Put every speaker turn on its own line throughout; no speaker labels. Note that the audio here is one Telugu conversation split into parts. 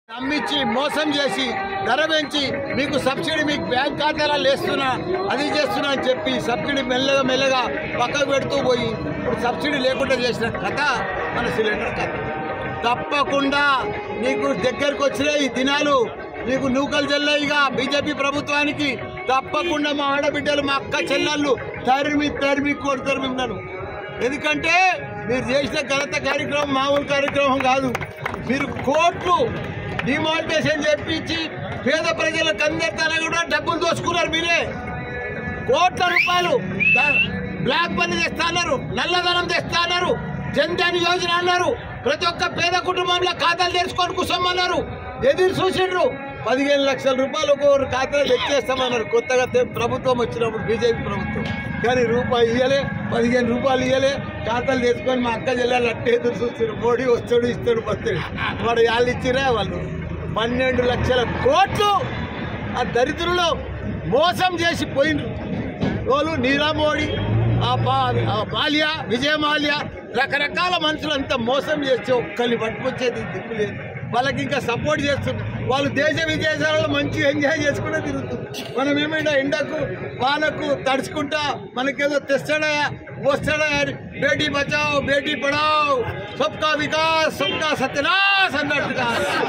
నమ్మించి మోసం చేసి ధర పెంచి మీకు సబ్సిడీ మీకు బ్యాంక్ ఖాతాలో వేస్తున్నా అది చేస్తున్నా అని చెప్పి సబ్సిడీ మెల్లగా పక్కకు పెడుతూ పోయి ఇప్పుడు సబ్సిడీ లేకుండా చేసిన కథ మన సిలిండర్ కథ. తప్పకుండా నీకు దగ్గరకు వచ్చిన ఈ దినాలు నీకు నూకలు చెల్లయిగా బీజేపీ ప్రభుత్వానికి తప్పకుండా మా ఆడబిడ్డలు మా అక్క చెల్లెళ్ళు తరిమి కొడతారు మిమ్మల్ని. ఎందుకంటే మీరు చేసిన ఘనత కార్యక్రమం మామూలు కార్యక్రమం కాదు. మీరు కోట్లు డిమానిటేషన్ చెప్పించి పేద ప్రజలకు అందరితో కూడా డబ్బులు దోచుకున్నారు. మీరే కోట్ల రూపాయలు బ్లాక్ మనీ తెస్తా అన్నారు, నల్లధనం తెస్తా అన్నారు, జన్ధన్ యోజన అన్నారు, ప్రతి ఒక్క పేద కుటుంబంలో ఖాతాలు తెరుచుకొని కూర్చోమన్నారు. ఎదురు చూసిండ్రు 15 లక్షల రూపాయలు ఒక్కొక్కరు ఖాతాలు తెచ్చేస్తామన్నారు కొత్తగా ప్రభుత్వం వచ్చినప్పుడు బీజేపీ ప్రభుత్వం. కానీ రూపాయి ఇవ్వలే, 15 రూపాయలు ఇవ్వలే, ఖాతాలు తెచ్చుకొని మా అక్క జిల్లాలు అట్టే ఎదురు చూస్తారు. మోడీ వస్తాడు ఇస్తాడు వస్తాడు వాడు వాళ్ళు ఇచ్చిరా వాళ్ళు 12 లక్షల కోట్లు ఆ దరిద్రులు మోసం చేసి పోయినరు. వాళ్ళు నీరవ్ మోడీ, మాల్యా, విజయ మాల్యా రకరకాల మనుషులంతా మోసం చేస్తే ఒక్కరిని పట్టుకొచ్చేది దిక్కు లేదు. వాళ్ళకి ఇంకా సపోర్ట్ చేస్తుంది. వాళ్ళు దేశ విదేశాలలో మంచి ఎంజాయ్ చేసుకుంటే తిరుగుతుంది. మనం ఏమైనా ఎండకు వాళ్ళకు తడుచుకుంటా మనకేదో తెస్తాడా వస్తాడా అని బేటీ బచావ్ బేటీ పడావ్ సబ్కా వికాస్ సబ్కా సత్యనాశ్ అన్నట్టుగా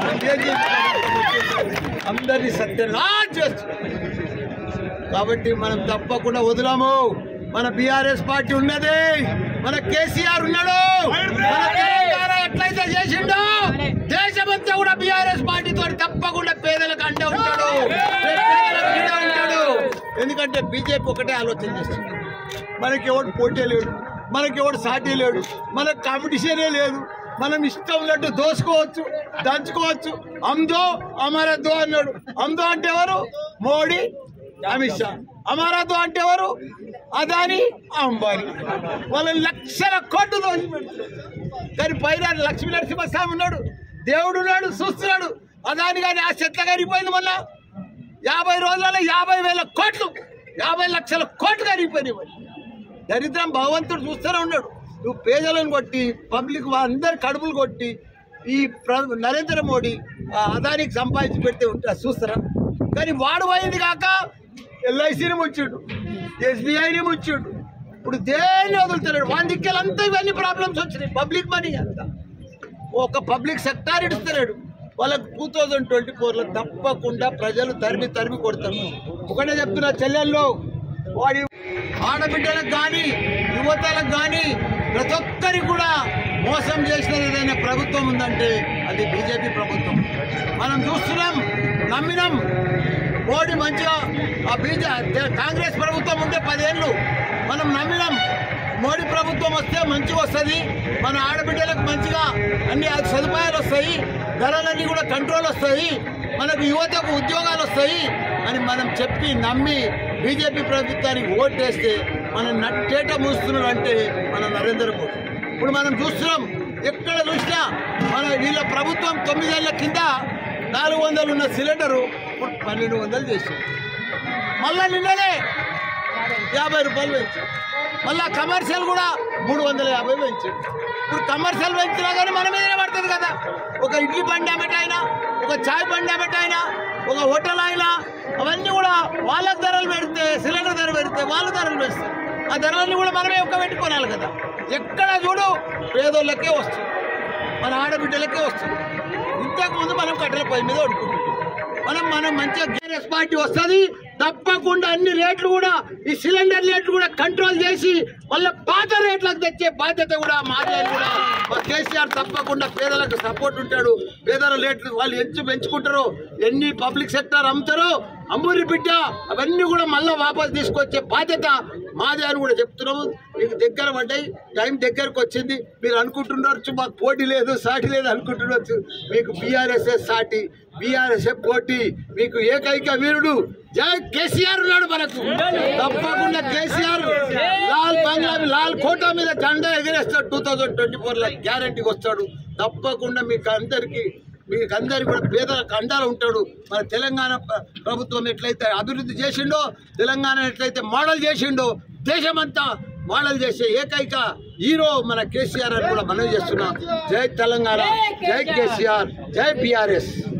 అందరినీ సత్యనాశ్ చేస్తున్నారు. కాబట్టి మనం తప్పకుండా వదలము. మన బీఆర్ఎస్ పార్టీ ఉన్నది, మన కేసీఆర్ ఉన్నాడు, మన తెలంగాణ ఎట్లయితే చేసిండో దేశమంతా కూడా బీఆర్ఎస్ పార్టీతో తప్పకుండా పేదలకు అండ ఉంటాడు, ఎందుకంటే బీజేపీ ఒకటే ఆలోచన చేస్తుంది. మనకి ఎవడు పోటీ లేడు, మనకి ఎవడు సాటి లేడు, మనకు కాంపిటీషనే లేదు. మనం ఇష్టం ఉన్నట్టు దోసుకోవచ్చు, దంచుకోవచ్చు. అమ్దో అమరద్దో అన్నాడు. అమ్దో అంటే ఎవరు? మోడీ, అమిత్ షా. అమరద్దో అంటే ఎవరు? అదాని, అంబానీ. వాళ్ళని లక్షల కోట్లు దోచి పెడుతున్నారు. కానీ పైన లక్ష్మీ నరసింహస్వామి ఉన్నాడు, దేవుడు ఉన్నాడు, చూస్తున్నాడు. అదాని కానీ ఆ చెట్ల కరిగిపోయింది. మొన్న 50 రోజులలో 50,000 కోట్లు, 50 లక్షల కోట్లు కరిగిపోయినాయి. దరిద్రం భగవంతుడు చూస్తూనే ఉన్నాడు. నువ్వు పేదలను కొట్టి పబ్లిక్ అందరి కడుపులు కొట్టి ఈ నరేంద్ర మోడీ అదానికి సంపాదించి పెడితే ఉంటా చూస్తారా? కానీ వాడు పోయింది కాక ఎల్ఐసిని ముచ్చిండు, ఎస్బీఐని ముచ్చిండు. ఇప్పుడు దేన్ని వదులుతున్నాడు. వాని దిక్కెలంతా ఇవన్నీ ప్రాబ్లమ్స్ వచ్చినాయి. పబ్లిక్ మనీ అంతా ఒక పబ్లిక్ సెక్టార్ ఇడుస్తున్నాడు. వాళ్ళకు 2024లో తప్పకుండా ప్రజలు తరిమి కొడతారు. ఒకటే చెప్తున్నా చెల్లెల్లో, వాడి ఆడబిడ్డలకు కానీ యువతలకు కానీ ప్రతి ఒక్కరికి కూడా మోసం చేసిన ఏదైనా ప్రభుత్వం ఉందంటే అది బీజేపీ ప్రభుత్వం. మనం చూస్తున్నాం, నమ్మినాం. మోడీ మంచిగా కాంగ్రెస్ ప్రభుత్వం ఉంటే 10 ఏళ్ళు మనం నమ్మినాం. మోడీ ప్రభుత్వం వస్తే మంచిగా వస్తుంది, మన ఆడబిడ్డలకు మంచిగా అన్ని సదుపాయాలు వస్తాయి, ధరలన్నీ కూడా కంట్రోల్ వస్తాయి, మనకు యువతకు ఉద్యోగాలు వస్తాయి అని మనం చెప్పి నమ్మి బీజేపీ ప్రభుత్వానికి ఓటేస్తే మనం నట్టేట మూస్తున్నాడు అంటే మన నరేంద్ర మోడీ. ఇప్పుడు మనం చూస్తున్నాం, ఎక్కడ చూసినా మన వీళ్ళ ప్రభుత్వం 9 ఏళ్ల కింద 400 ఉన్న సిలిండరు ఇప్పుడు 1200 చేసింది. మళ్ళా నిన్ననే 50 రూపాయలు పెంచారు. మళ్ళా కమర్షియల్ కూడా 350 పెంచాడు. ఇప్పుడు కమర్షియల్ పెంచినా కానీ మన మీదనే పడుతుంది కదా. ఒక ఇడ్లీ బండి అమ్మటైనా, ఒక చాయ్ బండి అమ్మటైనా, ఒక హోటల్ అయినా అవన్నీ కూడా వాళ్ళకి ధరలు పెడితే, సిలిండర్ ధర పెడితే వాళ్ళ ధరలు పెడతారు. ఆ ధరలన్నీ కూడా మనమే ఒక్క పెట్టుకోవాలి కదా. ఎక్కడ చూడు పేదోళ్ళకే వస్తుంది, మన ఆడబిడ్డలకే వస్తుంది. ఇంతకుముందు మనం కట్టెల పొయ్యి మీద వండుకుంటున్నాం. మనం మంచిగా కాంగ్రెస్ పార్టీ వస్తుంది. తప్పకుండా అన్ని రేట్లు కూడా ఈ సిలిండర్ రేట్లు కూడా కంట్రోల్ చేసి వాళ్ళ పాత రేట్లకు తెచ్చే బాధ్యత కూడా మాదే. కూడా కేసీఆర్ తప్పకుండా పేదలకు సపోర్ట్ ఉంటాడు. పేదల రేట్లు వాళ్ళు పెంచుకుంటారో, ఎన్ని పబ్లిక్ సెక్టర్ అమ్ముతారో, అమ్మూరి బిడ్డ అవన్నీ కూడా మళ్ళీ వాపసు తీసుకొచ్చే బాధ్యత మాదే అని కూడా చెప్తున్నాము. మీకు దగ్గర పడ్డాయి, టైం దగ్గరకు వచ్చింది. మీరు అనుకుంటుండొచ్చు మాకు పోటీ లేదు, సాటి లేదు అనుకుంటుండొచ్చు. మీకు బీఆర్ఎస్ఏ సాటి, బీఆర్ఎస్ఏ పోటీ. మీకు ఏకైక వీరుడు జై కేసీఆర్ ఉన్నాడు మనకు. తప్పకుండా కేసీఆర్ లాల్ బంగ్లా లాల్ కోటా మీద జెండా ఎగిరేస్తాడు. 2024లో గ్యారంటీకి వస్తాడు. తప్పకుండా మీకు అందరికి కూడా పేదలకు అండాలు ఉంటాడు. మన తెలంగాణ ప్రభుత్వం ఎట్లయితే అభివృద్ధి చేసిండో, తెలంగాణ ఎట్లయితే మోడల్ చేసిండో, దేశమంతా మోడల్ చేసే ఏకైక హీరో మన కేసీఆర్ అని కూడా మనం చేస్తున్నాం. జై తెలంగాణ, జై కేసీఆర్, జై బీఆర్ఎస్.